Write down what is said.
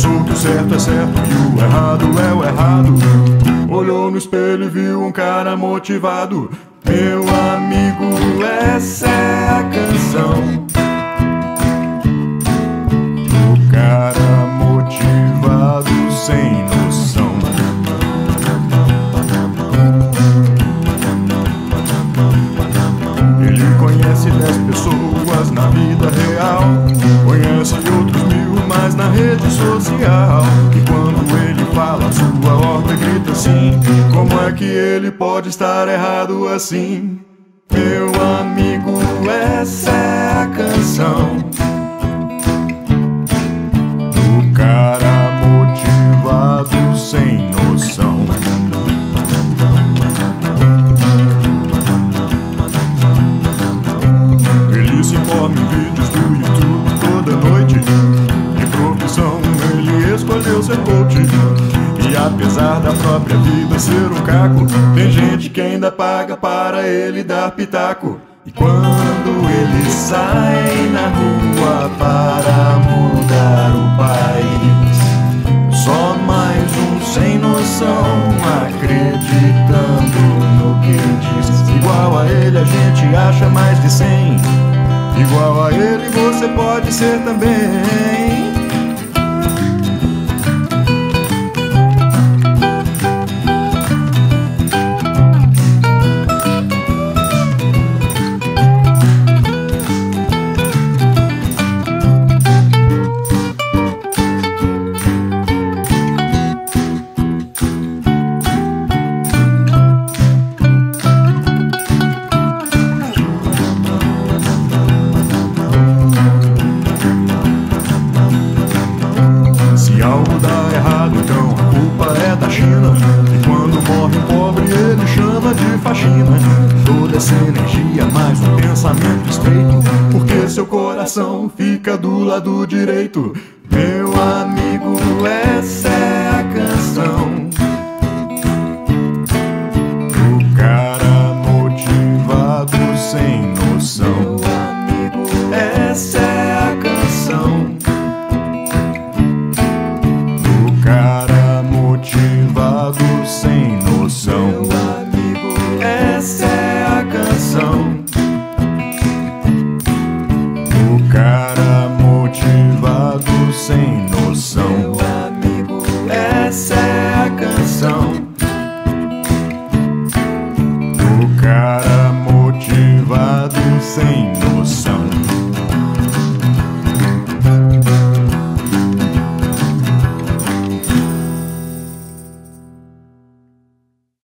pensou que o certo é certo e o errado é o errado. Olhou no espelho e viu um cara motivado. Meu amigo, essa é a canção do cara motivado sem noção. Ele conhece 10 pessoas na vida real, conhece outros 1000 mais na rede social. E quando ele fala, sua horta grita assim: como é que ele pode estar errado assim? Meu amigo, essa é a canção do cara motivado sem noção. Ele se informa em vídeos do YouTube toda noite. De profissão ele escolheu ser coach. E apesar da própria vida ser um caco, tem gente que ainda paga para ele dar pitaco. E quando ele sai na rua para mudar o país, só mais um sem noção acreditando no que diz. Igual a ele a gente acha mais de 100. Igual a ele você pode ser também. Se algo dá errado, então a culpa é da China. E quando morre um pobre, ele chama de faxina. Toda essa energia, mais um pensamento estreito, porque seu coração fica do lado direito. Meu amigo, essa é a canção do cara motivado sem noção. Meu amigo, essa é a canção cara motivado sem noção. Meu amigo, essa é a canção do cara motivado sem noção. Meu amigo, essa é a canção do cara motivado sem noção.